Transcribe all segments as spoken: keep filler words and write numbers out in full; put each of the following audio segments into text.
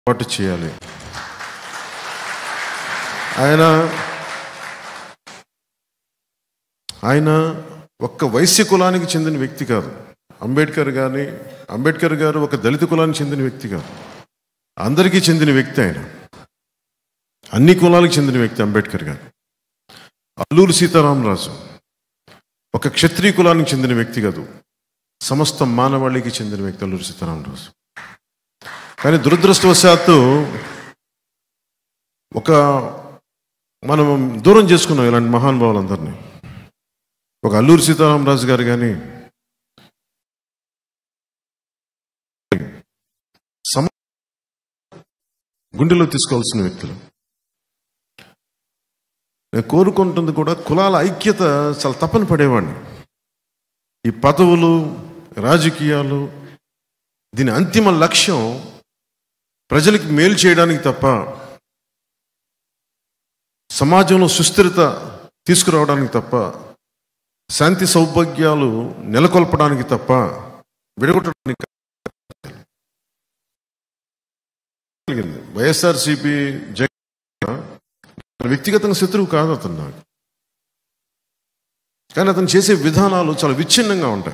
ఏర్పాటు చేయాలి. ఆయన ఆయన ఒక్క వైశ్య కులానికి చెందిన వ్యక్తి కాదు. అంబేద్కర్ కానీ అంబేద్కర్ గారు ఒక దళిత కులానికి చెందిన వ్యక్తి కాదు, అందరికీ చెందిన వ్యక్తి. ఆయన అన్ని కులాలకు చెందిన వ్యక్తి అంబేద్కర్ గారు. అల్లూరి సీతారామరాజు ఒక క్షత్రియ కులానికి చెందిన వ్యక్తి కాదు, సమస్త మానవాళికి చెందిన వ్యక్తి అల్లూరి సీతారామరాజు. కానీ దురదృష్టవశాత్తు ఒక మనం దూరం చేసుకున్నాం ఇలాంటి మహానుభావులందరినీ. ఒక అల్లూరి సీతారామరాజు గారు కానీ సమ గుండెలో తీసుకోవాల్సిన వ్యక్తులు. నేను కోరుకుంటుంది కూడా కులాల ఐక్యత చాలా తప్పని పడేవాడిని. ఈ పదవులు, రాజకీయాలు, దీని అంతిమ లక్ష్యం ప్రజలకు మేలు చేయడానికి తప్ప, సమాజంలో సుస్థిరత తీసుకురావడానికి తప్ప, శాంతి సౌభాగ్యాలు నెలకొల్పడానికి తప్ప విడగొట్టడానికి. వైఎస్ఆర్సీపీ జగన్ వ్యక్తిగతంగా శత్రువు కాదు అతను నాకు, కానీ అతను చేసే విధానాలు చాలా విచ్ఛిన్నంగా ఉంటాయి.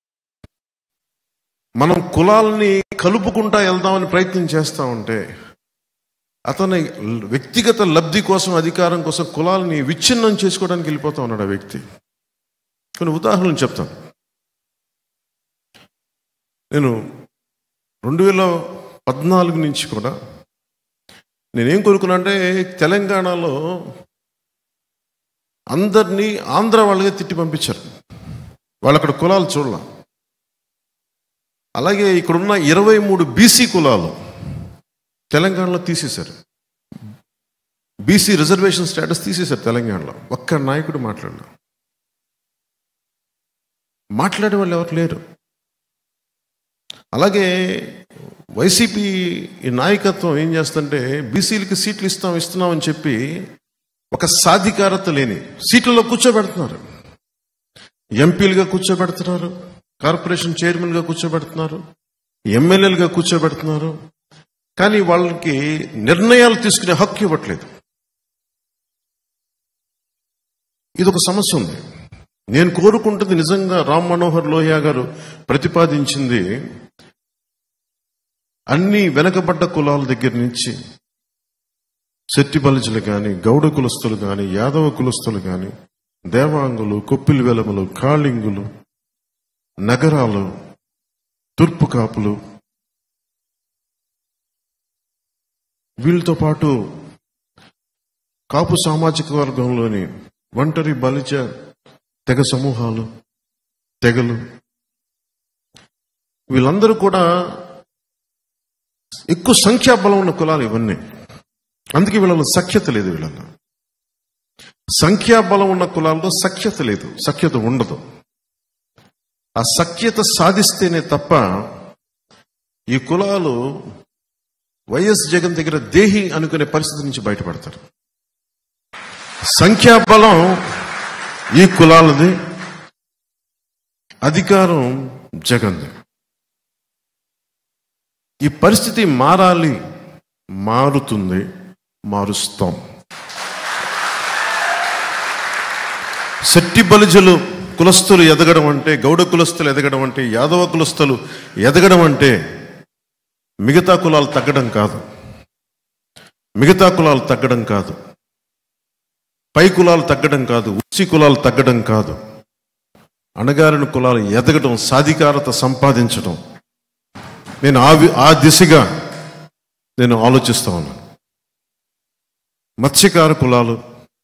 మనం కులాలని కలుపుకుంటా వెళ్దామని ప్రయత్నం చేస్తూ ఉంటే అతని వ్యక్తిగత లబ్ధి కోసం, అధికారం కోసం కులాలని విచ్ఛిన్నం చేసుకోవడానికి వెళ్ళిపోతా ఉన్నాడు ఆ వ్యక్తి. కొన్ని ఉదాహరణలు చెప్తాను. నేను రెండు వేల పద్నాలుగు నుంచి కూడా నేనేం కోరుకున్నా అంటే, తెలంగాణలో అందరినీ ఆంధ్ర వాళ్ళగా తిట్టి పంపించారు. వాళ్ళు అక్కడ కులాలు చూడాల. అలాగే ఇక్కడున్న ఇరవై మూడు బీసీ కులాలు తెలంగాణలో తీసేశారు. బీసీ రిజర్వేషన్ స్టేటస్ తీసేశారు తెలంగాణలో. ఒక్క నాయకుడు మాట్లాడలేదు. మాట్లాడే వాళ్ళు ఎవరు లేరు. అలాగే వైసీపీ ఈ నాయకత్వం ఏం చేస్తుంటే, బీసీలకి సీట్లు ఇస్తాం ఇస్తున్నాం అని చెప్పి ఒక సాధికారత లేని సీట్లలో కూర్చోబెడుతున్నారు. ఎంపీలుగా కూర్చోబెడుతున్నారు, కార్పొరేషన్ చైర్మన్గా కూర్చోబెడుతున్నారు, ఎమ్మెల్యేలుగా కూర్చోబెడుతున్నారు. కానీ వాళ్ళకి నిర్ణయాలు తీసుకునే హక్కు ఇవ్వట్లేదు. ఇది ఒక సమస్య ఉంది. నేను కోరుకుంటుంది నిజంగా రామ్ మనోహర్ లోహియా గారు ప్రతిపాదించింది, అన్ని వెనకబడ్డ కులాల దగ్గర నుంచి శెట్టి బలిజలు కానీ, గౌడ కులస్తులు కానీ, యాదవ కులస్తులు కానీ, దేవాంగులు, కొప్పిలి వెలములు, కాళింగులు, నగరాలు, తూర్పు కాపులు, వీళ్ళతో పాటు కాపు సామాజిక వర్గంలోని ఒంటరి బలిజ తెగ సమూహాలు, తెగలు, వీళ్ళందరూ కూడా ఎక్కువ సంఖ్యాబలం ఉన్న కులాలు ఇవన్నీ. అందుకే వీళ్ళలో సఖ్యత లేదు. వీళ్ళలో సంఖ్యాబలం ఉన్న కులాల్లో సఖ్యత లేదు, సఖ్యత ఉండదు. ఆ సఖ్యత సాధిస్తేనే తప్ప ఈ కులాలు వైఎస్ జగన్ దగ్గర దేహి అనుకునే పరిస్థితి నుంచి బయటపడతారు. సంఖ్యాబలం ఈ కులాలది, అధికారం జగన్ది. ఈ పరిస్థితి మారాలి, మారుతుంది, మారుస్తాం. శెట్టి బలిజలు కులస్తులు ఎదగడం అంటే, గౌడ కులస్తులు ఎదగడం అంటే, యాదవ కులస్తులు ఎదగడం అంటే మిగతా కులాలు తగ్గడం కాదు. మిగతా కులాలు తగ్గడం కాదు, పై కులాలు తగ్గడం కాదు, ఉచ్చి కులాలు తగ్గడం కాదు. అణగారిన కులాలు ఎదగడం, సాధికారత సంపాదించడం. నేను ఆ ఆ దిశగా నేను ఆలోచిస్తా ఉన్నాను. మత్స్యకార కులాలు,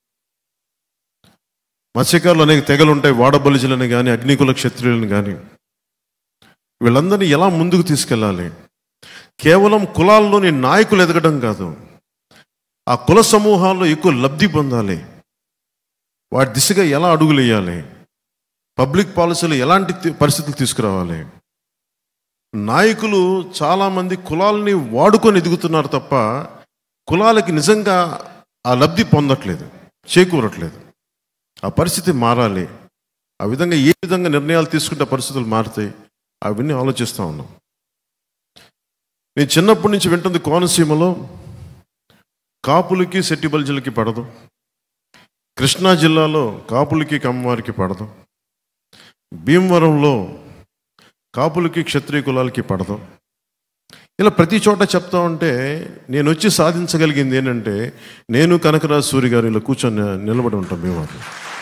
మత్స్యకారులు అనేక తెగలు ఉంటాయి. వాడబలిజలని కానీ, అగ్నికుల క్షత్రియులను కానీ, వీళ్ళందరినీ ఎలా ముందుకు తీసుకెళ్ళాలి? కేవలం కులాల్లోని నాయకులు ఎదగడం కాదు, ఆ కుల సమూహాల్లో ఎక్కువ లబ్ధి పొందాలి. వాటి దిశగా ఎలా అడుగులు వేయాలి? పబ్లిక్ పాలసీలు ఎలాంటి పరిస్థితులు తీసుకురావాలి? నాయకులు చాలామంది కులాలని వాడుకొని ఎదుగుతున్నారు తప్ప కులాలకి నిజంగా ఆ లబ్ధి పొందట్లేదు, చేకూరట్లేదు. ఆ పరిస్థితి మారాలి. ఆ విధంగా ఏ విధంగా నిర్ణయాలు తీసుకుంటే పరిస్థితులు మారుతాయి, అవన్నీ ఆలోచిస్తూ ఉన్నాం. నేను చిన్నప్పటి నుంచి వింటుంది కోనసీమలో కాపులకి సెట్టి బల్జీలకి పడదు, కృష్ణా జిల్లాలో కాపులకి కమ్మవారికి పడదు, భీమవరంలో కాపులకి క్షత్రియ కులాలకి పడదు. ఇలా ప్రతి చోట చెప్తా ఉంటే నేను వచ్చి సాధించగలిగింది ఏంటంటే, నేను కనకరాజు సూరి గారు ఇలా కూర్చొని నిలబడి ఉంటాం భీమవరం.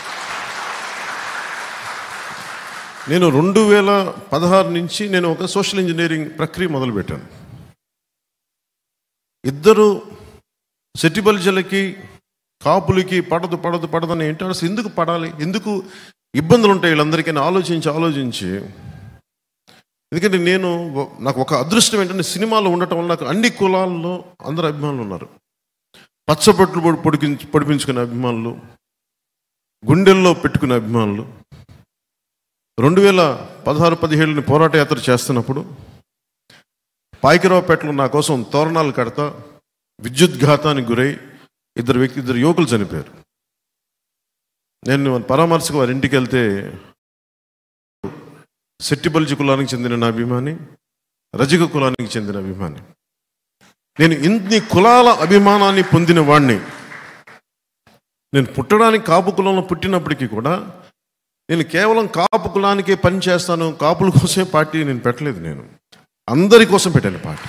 నేను రెండు వేల పదహారు నుంచి నేను ఒక సోషల్ ఇంజనీరింగ్ ప్రక్రియ మొదలుపెట్టాను. ఇద్దరు సెట్టి బల్జీలకి కాపులకి పడదు పడదు పడదని ఏంటంటే అసలు ఎందుకు పడాలి, ఎందుకు ఇబ్బందులు ఉంటాయి వీళ్ళందరికీ ఆలోచించి ఆలోచించి ఎందుకంటే నేను నాకు ఒక అదృష్టం ఏంటంటే సినిమాలో ఉండటం వల్ల నాకు అన్ని కులాల్లో అందరు అభిమానులు ఉన్నారు. పచ్చబొట్లు పొడికి పొడిపించుకునే అభిమానులు, గుండెల్లో పెట్టుకునే అభిమానులు. రెండు వేల పదహారు పదిహేడుని పోరాట యాత్ర చేస్తున్నప్పుడు పాయకరావుపేటలో నా కోసం తోరణాలు కడతా విద్యుద్ఘాతానికి గురై ఇద్దరు వ్యక్తి ఇద్దరు యువకులు చనిపోయారు. నేను పరామర్శకు వారి ఇంటికి వెళ్తే సెట్టి బల్జీ కులానికి చెందిన నా అభిమాని, రజక కులానికి చెందిన అభిమాని. నేను ఇన్ని కులాల అభిమానాన్ని పొందిన వాడిని. నేను పుట్టడానికి కాపు కులంలో పుట్టినప్పటికీ కూడా నేను కేవలం కాపు కులానికే పని చేస్తాను, కాపుల కోసమే పార్టీ నేను పెట్టలేదు. నేను అందరి కోసం పెట్టాను పార్టీ.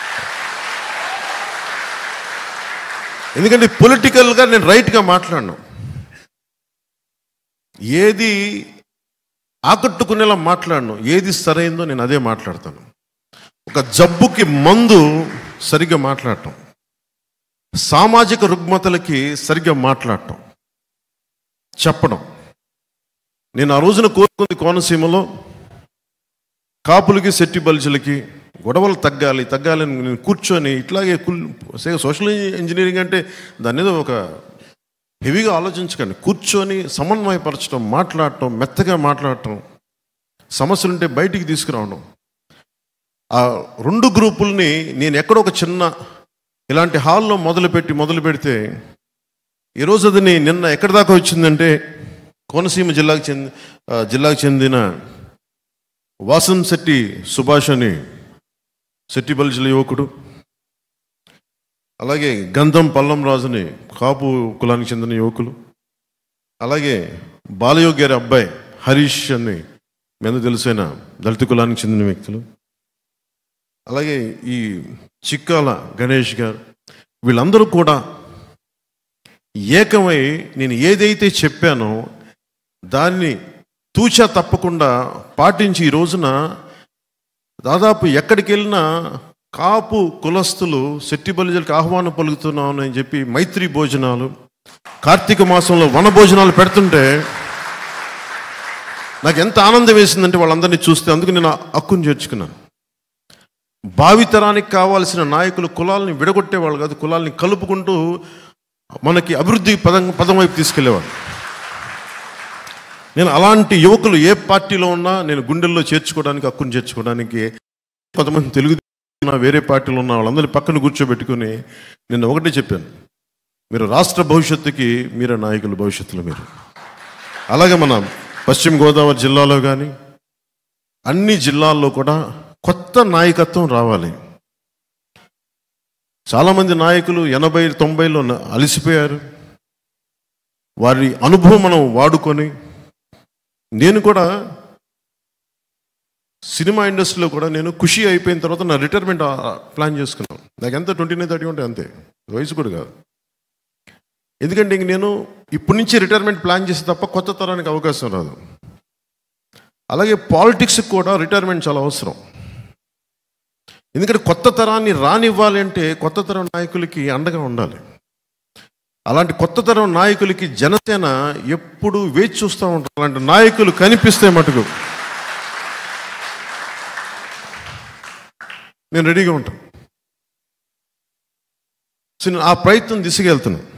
ఎందుకంటే పొలిటికల్గా నేను రైట్గా మాట్లాడను, ఏది ఆకట్టుకునేలా మాట్లాడను, ఏది సరైందో నేను అదే మాట్లాడతాను. ఒక జబ్బుకి మందు సరిగ్గా మాట్లాడటం, సామాజిక రుగ్మతలకి సరిగ్గా మాట్లాడటం, చెప్పడం. నేను ఆ రోజున కోరుకుంది కోనసీమలో కాపులకి సెట్టి బల్జీలకి గొడవలు తగ్గాలి తగ్గాలని నేను కూర్చొని ఇట్లాగే సోషల్ ఇంజనీరింగ్ అంటే దాని మీద ఒక హెవీగా ఆలోచించకండి, కూర్చొని సమన్వయపరచడం, మాట్లాడటం, మెత్తగా మాట్లాడటం, సమస్యలుంటే బయటికి తీసుకురావడం. ఆ రెండు గ్రూపుల్ని నేను ఎక్కడో ఒక చిన్న ఇలాంటి హాల్లో మొదలుపెట్టి మొదలు పెడితే ఈరోజు అది నిన్న ఎక్కడి దాకా వచ్చిందంటే కోనసీమ జిల్లాకు చెంది జిల్లాకు చెందిన వాసంశెట్టి సుభాష్ అని సెట్టి బల్జీల యువకుడు, అలాగే గంధం పల్లం రాజుని కాపు కులానికి చెందిన యువకులు, అలాగే బాలయోగి గారి అబ్బాయి హరీష్ అని మీద తెలిసిన దళిత కులానికి చెందిన వ్యక్తులు, అలాగే ఈ చిక్కాల గణేష్ గారు, వీళ్ళందరూ కూడా ఏకమై నేను ఏదైతే చెప్పానో దాన్ని తూచా తప్పకుండా పాటించి ఈ రోజున దాదాపు ఎక్కడికి వెళ్ళినా కాపు కులస్తులు సెట్టి బల్జీలకు ఆహ్వానం పలుకుతున్నాను అని చెప్పి మైత్రి భోజనాలు, కార్తీక మాసంలో వన భోజనాలు పెడుతుంటే నాకు ఎంత ఆనందం వేసిందంటే వాళ్ళందరినీ చూస్తే. అందుకు నేను హక్కును చేర్చుకున్నాను. భావితరానికి కావాల్సిన నాయకులు కులాలని విడగొట్టేవాళ్ళు కాదు, కులాలని కలుపుకుంటూ మనకి అభివృద్ధి పదం పదం వైపు తీసుకెళ్లేవాడు. నేను అలాంటి యువకులు ఏ పార్టీలో ఉన్నా నేను గుండెల్లో చేర్చుకోవడానికి, హక్కును చేర్చుకోవడానికి, కొంతమంది తెలుగు వేరే పార్టీలో ఉన్న వాళ్ళందరినీ పక్కన కూర్చోబెట్టుకుని నేను ఒకటే చెప్పాను, మీరు రాష్ట్ర భవిష్యత్తుకి మీరే నాయకులు, భవిష్యత్తులో మీరు. అలాగే మన పశ్చిమ గోదావరి జిల్లాలో కానీ అన్ని జిల్లాల్లో కూడా కొత్త నాయకత్వం రావాలి. చాలామంది నాయకులు ఎనభై తొంభైలో అలసిపోయారు. వారి అనుభవం మనం వాడుకొని, నేను కూడా సినిమా ఇండస్ట్రీలో కూడా నేను ఖుషి అయిపోయిన తర్వాత నా రిటైర్మెంట్ ప్లాన్ చేసుకున్నాను. నాకు ఎంత ట్వంటీ నైన్ థర్టీ ఉంటే అంతే, వయసు కూడా కాదు. ఎందుకంటే ఇంక నేను ఇప్పటి నుంచి రిటైర్మెంట్ ప్లాన్ చేస్తే తప్ప కొత్త తరానికి అవకాశం రాదు. అలాగే పాలిటిక్స్కి కూడా రిటైర్మెంట్ చాలా అవసరం. ఎందుకంటే కొత్త తరాన్ని రానివ్వాలి అంటే కొత్త తరం నాయకులకి అండగా ఉండాలి. అలాంటి కొత్త తరం నాయకులకి జనసేన ఎప్పుడు వేచి చూస్తూ ఉంటారు. అలాంటి నాయకులు కనిపిస్తే మటుకు నేను రెడీగా ఉంటాను. సో నేను ఆ ప్రయత్నం దిశగా వెళ్తున్నాను.